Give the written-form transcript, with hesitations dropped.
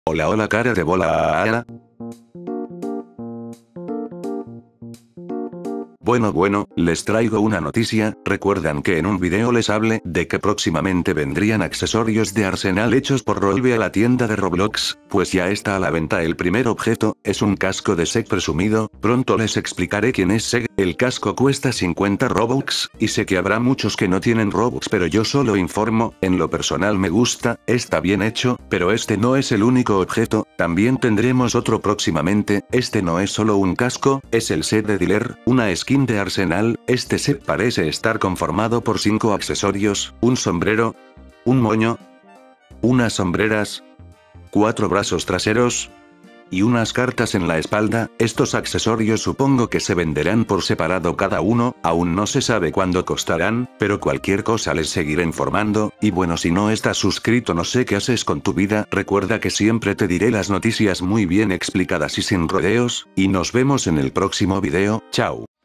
Hola hola cara de bola. Bueno, les traigo una noticia. ¿Recuerdan que en un video les hablé de que próximamente vendrían accesorios de Arsenal hechos por Rolve a la tienda de Roblox? Pues ya está a la venta el primer objeto, es un casco de Seg presumido. Pronto les explicaré quién es Seg. El casco cuesta 50 Robux, y sé que habrá muchos que no tienen Robux, pero yo solo informo. En lo personal me gusta, está bien hecho, pero este no es el único objeto, también tendremos otro próximamente. Este no es solo un casco, es el set de dealer, una skin de Arsenal. Este set parece estar conformado por 5 accesorios, un sombrero, un moño, unas sombreras, 4 brazos traseros, y unas cartas en la espalda. Estos accesorios supongo que se venderán por separado cada uno, aún no se sabe cuándo costarán, pero cualquier cosa les seguiré informando. Y bueno, si no estás suscrito no sé qué haces con tu vida. Recuerda que siempre te diré las noticias muy bien explicadas y sin rodeos, y nos vemos en el próximo video. Chao.